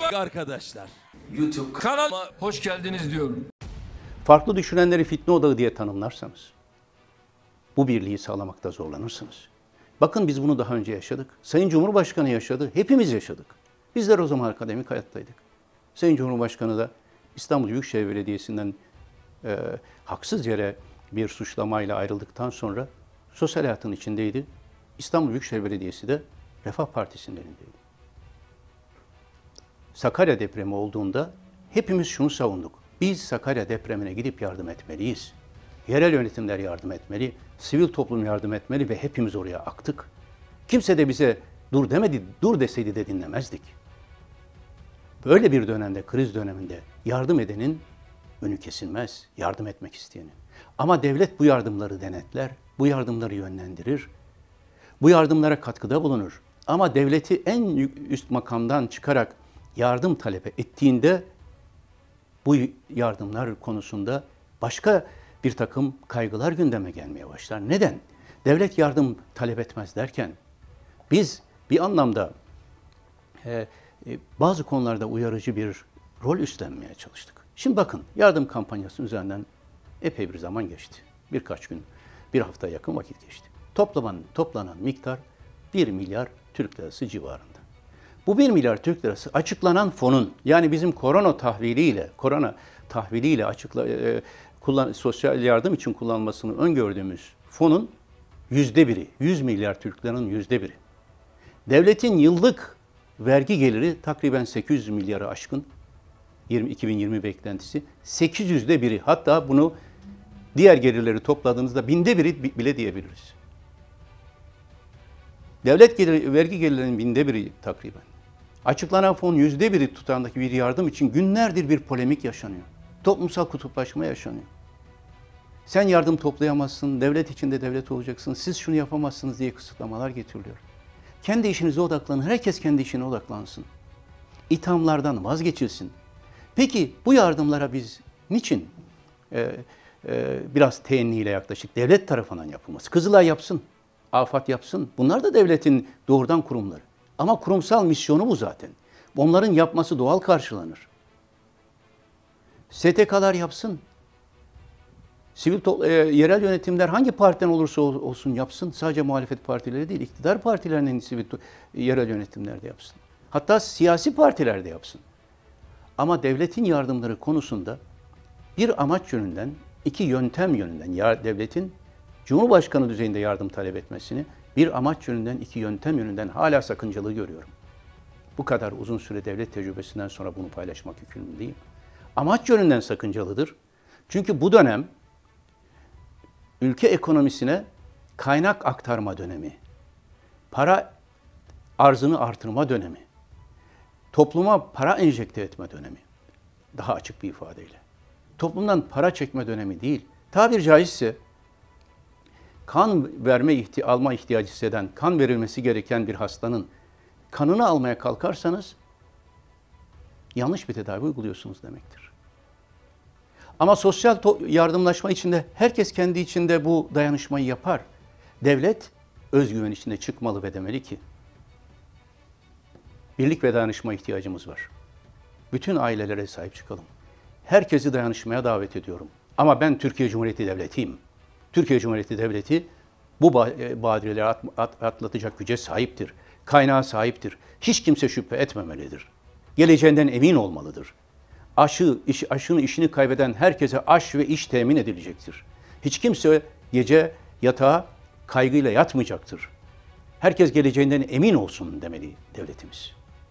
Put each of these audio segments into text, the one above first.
Arkadaşlar, YouTube kanalıma hoş geldiniz diyorum. Farklı düşünenleri fitne odağı diye tanımlarsanız, bu birliği sağlamakta zorlanırsınız. Bakın biz bunu daha önce yaşadık. Sayın Cumhurbaşkanı yaşadı, hepimiz yaşadık. Bizler o zaman akademik hayattaydık. Sayın Cumhurbaşkanı da İstanbul Büyükşehir Belediyesi'nden haksız yere bir suçlamayla ayrıldıktan sonra sosyal hayatın içindeydi. İstanbul Büyükşehir Belediyesi de Refah Partisi'nin elindeydi. Sakarya depremi olduğunda hepimiz şunu savunduk. Biz Sakarya depremine gidip yardım etmeliyiz. Yerel yönetimler yardım etmeli, sivil toplum yardım etmeli ve hepimiz oraya aktık. Kimse de bize dur demedi, dur deseydi de dinlemezdik. Böyle bir dönemde, kriz döneminde yardım edenin önü kesilmez, yardım etmek isteyenin. Ama devlet bu yardımları denetler, bu yardımları yönlendirir, bu yardımlara katkıda bulunur. Ama devleti en üst makamdan çıkarak yardım talep ettiğinde bu yardımlar konusunda başka bir takım kaygılar gündeme gelmeye başlar. Neden? Devlet yardım talep etmez derken biz bir anlamda bazı konularda uyarıcı bir rol üstlenmeye çalıştık. Şimdi bakın yardım kampanyası üzerinden epey bir zaman geçti. Birkaç gün, bir hafta yakın vakit geçti. Toplanan miktar 1 milyar Türk lirası civarında. Bu 1 milyar Türk lirası açıklanan fonun, yani bizim korona tahviliyle sosyal yardım için kullanılmasını öngördüğümüz fonun %1'i, 100 milyar Türk liranın %1'i. Devletin yıllık vergi geliri takriben 800 milyarı aşkın, 2020 beklentisi 800'de biri. Hatta bunu diğer gelirleri topladığınızda 1/1000'i bile diyebiliriz. Devlet vergi gelirlerinin 1/1000'i takriben. Açıklanan fon %1'i tutandaki bir yardım için günlerdir bir polemik yaşanıyor. Toplumsal kutuplaşma yaşanıyor. Sen yardım toplayamazsın, devlet içinde devlet olacaksın, siz şunu yapamazsınız diye kısıtlamalar getiriliyor. Kendi işinize odaklanın, herkes kendi işine odaklansın. İthamlardan vazgeçilsin. Peki bu yardımlara biz niçin biraz teenniyle yaklaşık? Devlet tarafından yapılması. Kızılay yapsın, AFAD yapsın. Bunlar da devletin doğrudan kurumları. Ama kurumsal misyonu bu zaten. Onların yapması doğal karşılanır. STK'lar yapsın. Yerel yönetimler hangi partiden olursa olsun yapsın. Sadece muhalefet partileri değil, iktidar partilerinin yerel yönetimler de yapsın. Hatta siyasi partiler de yapsın. Ama devletin yardımları konusunda bir amaç yönünden, iki yöntem yönünden devletin Cumhurbaşkanı düzeyinde yardım talep etmesini bir amaç yönünden, iki yöntem yönünden hala sakıncalı görüyorum. Bu kadar uzun süre devlet tecrübesinden sonra bunu paylaşmak yükümlüyüm. Amaç yönünden sakıncalıdır. Çünkü bu dönem ülke ekonomisine kaynak aktarma dönemi, para arzını artırma dönemi, topluma para enjekte etme dönemi, daha açık bir ifadeyle. Toplumdan para çekme dönemi değil. Tabir caizse kan alma ihtiyacı hisseden, kan verilmesi gereken bir hastanın kanını almaya kalkarsanız yanlış bir tedavi uyguluyorsunuz demektir. Ama sosyal yardımlaşma içinde herkes kendi içinde bu dayanışmayı yapar. Devlet özgüven içinde çıkmalı ve demeli ki birlik ve dayanışma ihtiyacımız var. Bütün ailelere sahip çıkalım. Herkesi dayanışmaya davet ediyorum. Ama ben Türkiye Cumhuriyeti Devleti'yim. Türkiye Cumhuriyeti Devleti bu badireleri atlatacak güce sahiptir. Kaynağa sahiptir. Hiç kimse şüphe etmemelidir. Geleceğinden emin olmalıdır. Aşının işini kaybeden herkese aş ve iş temin edilecektir. Hiç kimse gece yatağa kaygıyla yatmayacaktır. Herkes geleceğinden emin olsun demeli devletimiz.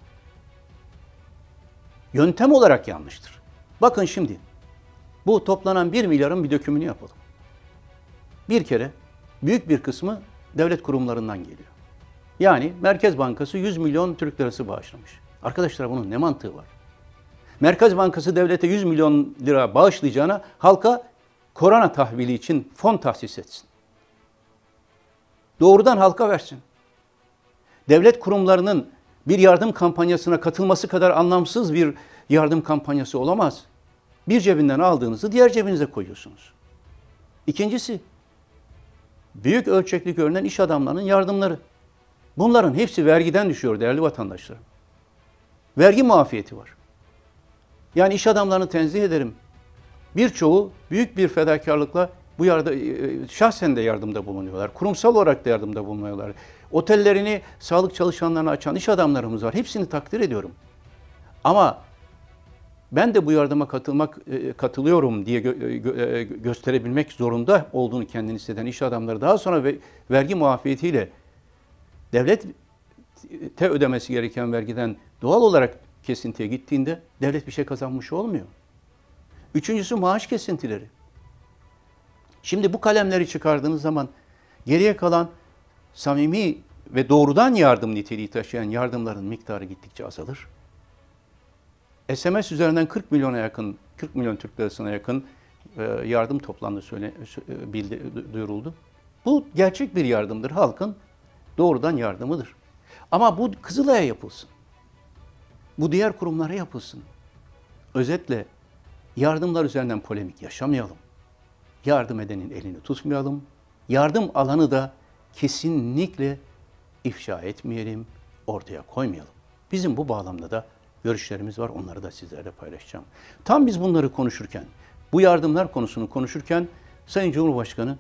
Yöntem olarak yanlıştır. Bakın şimdi, bu toplanan 1 milyarın bir dökümünü yapalım. Bir kere büyük bir kısmı devlet kurumlarından geliyor. Yani Merkez Bankası 100 milyon Türk lirası bağışlamış. Arkadaşlar bunun ne mantığı var? Merkez Bankası devlete 100 milyon lira bağışlayacağına halka korona tahvili için fon tahsis etsin. Doğrudan halka versin. Devlet kurumlarının bir yardım kampanyasına katılması kadar anlamsız bir yardım kampanyası olamaz. Bir cebinden aldığınızı diğer cebinize koyuyorsunuz. İkincisi, büyük ölçekli görünen iş adamlarının yardımları. Bunların hepsi vergiden düşüyor değerli vatandaşlar. vergi muafiyeti var. Yani iş adamlarını tenzih ederim. Birçoğu büyük bir fedakarlıkla bu şahsen de yardımda bulunuyorlar. Kurumsal olarak da yardımda bulunuyorlar. Otellerini sağlık çalışanlarına açan iş adamlarımız var. Hepsini takdir ediyorum. Ama ben de bu yardıma katılıyorum diye gösterebilmek zorunda olduğunu kendini hisseden iş adamları daha sonra vergi muafiyetiyle devlete ödemesi gereken vergiden doğal olarak kesintiye gittiğinde devlet bir şey kazanmış olmuyor. Üçüncüsü maaş kesintileri. Şimdi bu kalemleri çıkardığınız zaman geriye kalan samimi ve doğrudan yardım niteliği taşıyan yardımların miktarı gittikçe azalır. SMS üzerinden 40 milyon Türk lirasına yakın yardım toplandı duyuruldu. Bu gerçek bir yardımdır. Halkın doğrudan yardımıdır. Ama bu Kızılay'a yapılsın. Bu diğer kurumlara yapılsın. Özetle yardımlar üzerinden polemik yaşamayalım. Yardım edenin elini tutmayalım. Yardım alanı da kesinlikle ifşa etmeyelim, ortaya koymayalım. Bizim bu bağlamda da görüşlerimiz var. Onları da sizlerle paylaşacağım. Tam biz bunları konuşurken, bu yardımlar konusunu konuşurken Sayın Cumhurbaşkanı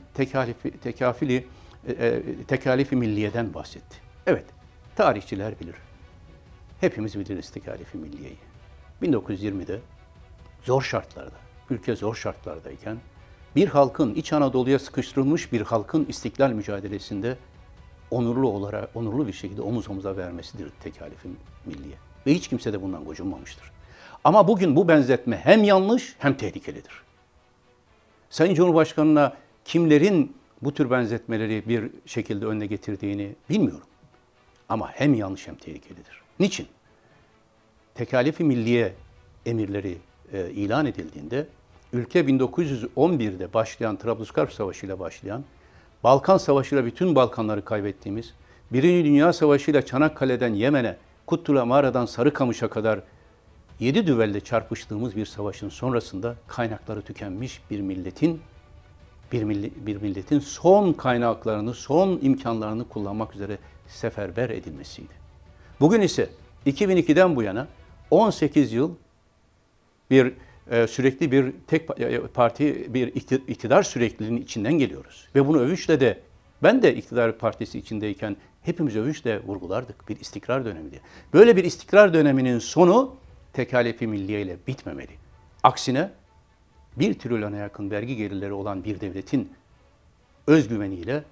tekalifi milliyeden bahsetti. Evet, tarihçiler bilir. Hepimiz biliriz tekalifi milliyeyi. 1920'de zor şartlarda, ülke zor şartlardayken bir halkın, İç Anadolu'ya sıkıştırılmış bir halkın istiklal mücadelesinde onurlu bir şekilde omuz omuza vermesidir tekalifi milliye. Ve hiç kimse de bundan gocunmamıştır. Ama bugün bu benzetme hem yanlış hem tehlikelidir. Sayın Cumhurbaşkanı'na kimlerin bu tür benzetmeleri bir şekilde önüne getirdiğini bilmiyorum. Ama hem yanlış hem tehlikelidir. Niçin? Tekalifi milliye emirleri ilan edildiğinde ülke 1911'de başlayan Trablusgarp Savaşı ile başlayan, Balkan Savaşı ile bütün Balkanları kaybettiğimiz, Birinci Dünya Savaşı ile Çanakkale'den Yemen'e, Kutlu'la Mağara'dan Sarıkamış'a kadar 7 düvelle çarpıştığımız bir savaşın sonrasında kaynakları tükenmiş bir milletin son kaynaklarını, son imkanlarını kullanmak üzere seferber edilmesiydi. Bugün ise 2002'den bu yana 18 yıl sürekli bir tek parti, bir iktidar sürekliliğinin içinden geliyoruz. Ve bunu övünçle de, ben de iktidar partisi içindeyken hepimiz övünçle vurgulardık. Bir istikrar dönemi diye. Böyle bir istikrar döneminin sonu tekalifi milliye ile bitmemeli. Aksine 1 trilyona yakın vergi gelirleri olan bir devletin özgüveniyle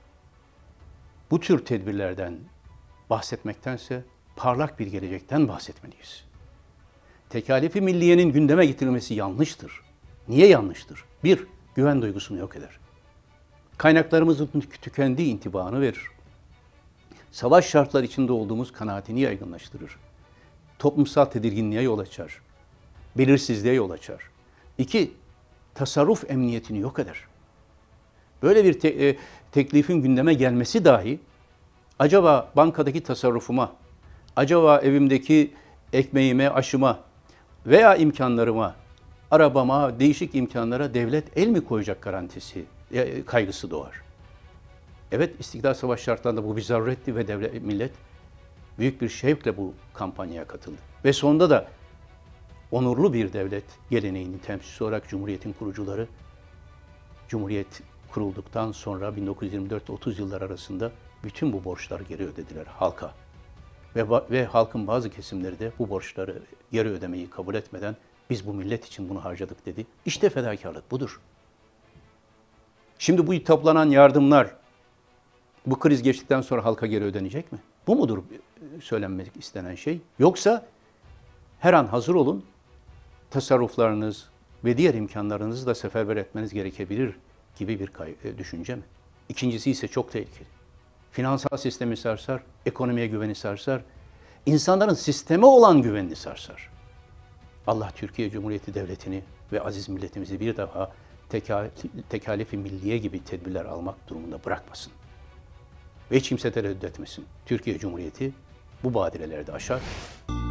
bu tür tedbirlerden bahsetmektense parlak bir gelecekten bahsetmeliyiz. Tekalifi milliyenin gündeme getirilmesi yanlıştır. Niye yanlıştır? 1. Güven duygusunu yok eder. Kaynaklarımızın tükendiği intibanı verir. Savaş şartları içinde olduğumuz kanaatini yaygınlaştırır. Toplumsal tedirginliğe yol açar. Belirsizliğe yol açar. 2. Tasarruf emniyetini yok eder. Böyle bir teklifin gündeme gelmesi dahi acaba bankadaki tasarrufuma, acaba evimdeki ekmeğime, aşıma veya imkanlarıma, arabama, değişik imkanlara devlet el mi koyacak garantisi, kaygısı doğar. Evet, İstiklal Savaşı şartlarında bu bir zaruretti ve millet büyük bir şevkle bu kampanyaya katıldı. Ve sonunda da onurlu bir devlet geleneğinin temsilcisi olarak Cumhuriyet'in kurucuları, Cumhuriyet kurulduktan sonra 1924-30 yıllar arasında bütün bu borçları geri ödediler halka. Ve halkın bazı kesimleri de bu borçları geri ödemeyi kabul etmeden biz bu millet için bunu harcadık dedi. İşte fedakarlık budur. Şimdi bu toplanan yardımlar bu kriz geçtikten sonra halka geri ödenecek mi? Bu mudur söylenmek istenen şey? Yoksa her an hazır olun, tasarruflarınız ve diğer imkanlarınızı da seferber etmeniz gerekebilir gibi bir düşünce mi? İkincisi ise çok tehlikeli. Finansal sistemi sarsar, ekonomiye güveni sarsar, insanların sisteme olan güvenini sarsar. Allah Türkiye Cumhuriyeti Devleti'ni ve aziz milletimizi bir daha tekalifi milliye gibi tedbirler almak durumunda bırakmasın. Ve hiç kimse tereddüt etmesin. Türkiye Cumhuriyeti bu badireleri de aşar.